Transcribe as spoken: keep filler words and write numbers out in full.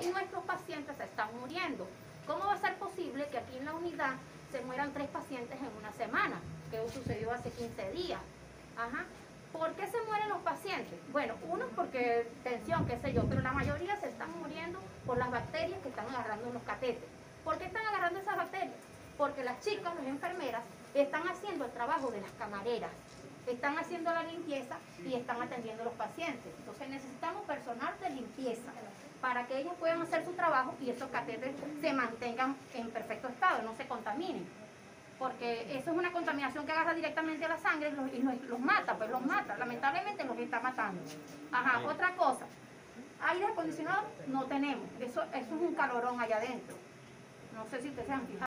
y nuestros pacientes se están muriendo. ¿Cómo va a ser posible que aquí en la unidad se mueran tres pacientes en una semana? Que sucedió hace quince días. Ajá. ¿Por qué se mueren los pacientes? Bueno, unos porque tensión, qué sé yo, pero la mayoría se están muriendo por las bacterias que están agarrando en los catéteres. ¿Por qué están agarrando esas bacterias? Porque las chicas, las enfermeras, están haciendo el trabajo de las camareras, están haciendo la limpieza y están atendiendo a los pacientes. Entonces necesitamos personal de limpieza para que ellos puedan hacer su trabajo y esos catéteres se mantengan en perfecto estado, no se contaminen. Porque eso es una contaminación que agarra directamente a la sangre y los, y los, los mata, pues los mata, lamentablemente los está matando. Ajá, otra cosa, aire acondicionado no tenemos, eso, eso es un calorón allá adentro. No sé si ustedes se han fijado.